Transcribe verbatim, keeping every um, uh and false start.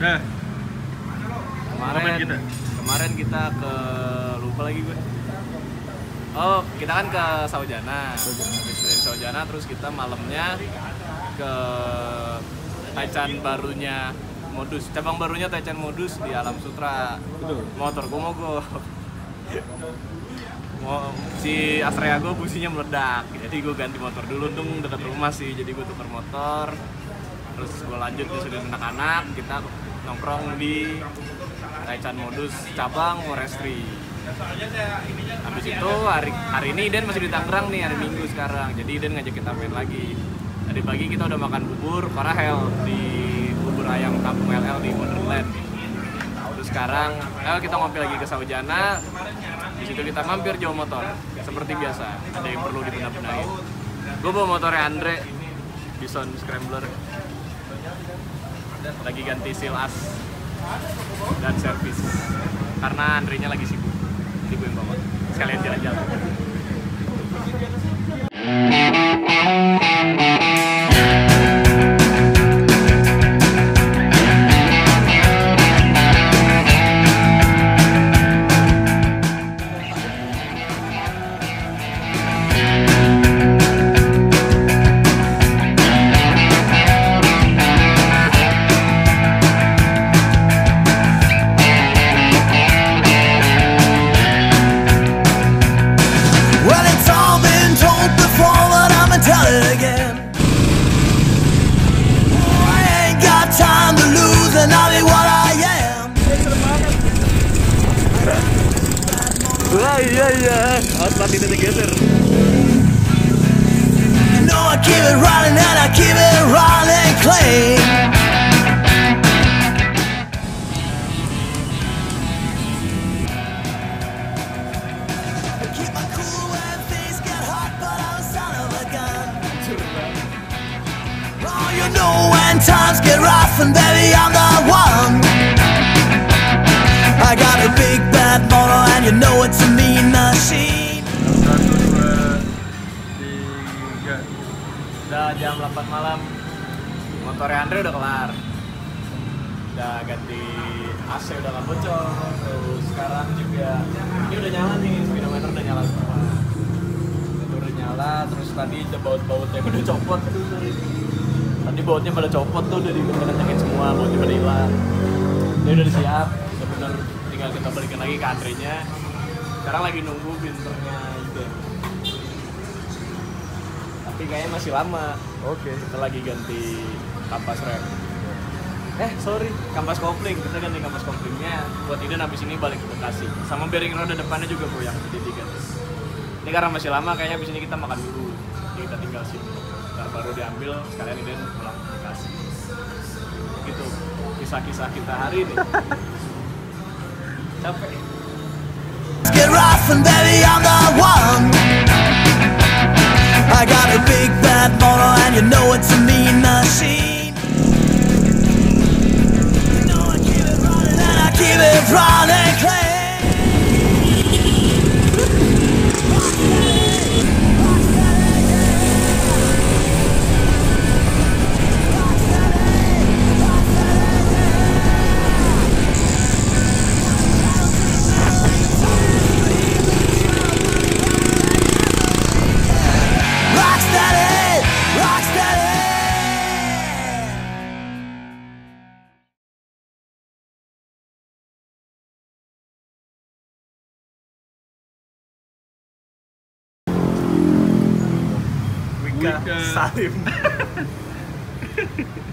Udah. Kemarin kita? kemarin kita ke lupa lagi gue. Oh, kita kan ke Saujana. Habis dari Saujana terus kita malamnya ke Taichan barunya Modus. Cabang barunya Taichan Modus di Alam Sutra. Betul. Motor gue mogok. Mau si Astrea gue businya meledak. Jadi gue ganti motor dulu, untung dekat rumah sih. Jadi gue tukar motor. Terus gue lanjut ke sudah anak-anak, kita nongkrong di Taichan Modus cabang Forestry. Habis itu hari hari ini Iden masih di Tangerang nih, hari Minggu sekarang. Jadi Iden ngajak kita main lagi. Tadi pagi kita udah makan bubur Parahel di bubur ayam Kampung L L di Wonderland. Terus sekarang eh, kita ngopi lagi ke Saujana. Di situ kita mampir jauh motor. Seperti biasa, ada yang perlu dibenar-benarin. Gue bawa motornya Andre Bison Scrambler. Lagi ganti seal as dan servis karena Andre-nya lagi sibuk. Jadi gue yang bawa sekalian jalan-jalan. Wah iya iya, outlet ini tergeser. You know I keep it running and I keep it running clean. I keep my cool when things get hot, but I'm a son of a gun. Oh, you know when times get rough and baby I'm the one. I got a big bad motor and you know it's a mean machine. Satu, dua, tiga. Udah jam delapan malam. Motornya Andre udah kelar. Udah ganti A C udah nggak bocor. Terus sekarang juga ini udah nyala nih, speedometer udah nyala semua. Itu udah nyala, terus tadi ada baut-bautnya udah copot. Aduh, sorry. Tadi bautnya pada copot tuh, udah dikencengin semua, bautnya pada hilang. Ini udah disiap, udah bener. Tinggal kita balikin lagi ke antrenya. Sekarang lagi nunggu binternya Iden. Tapi kayaknya masih lama. Oke. Kita lagi ganti kampas rem. Eh sorry, kampas kopling. Kita ganti kampas koplingnya buat Iden habis ini balik ke Bekasi. Sama bearing roda depannya juga bro yang jadi diganti. Ini karena masih lama, kayaknya habis ini kita makan dulu. Jadi kita tinggal sini. Ntar baru diambil, sekalian Iden pulang ke Bekasi. Gitu kisah-kisah kita hari ini. Capek. Get rough and baby I'm the one. I got a big bad motor and you know it's a mean machine. You know I keep it running and I keep it running clean. Wika Wika Salim.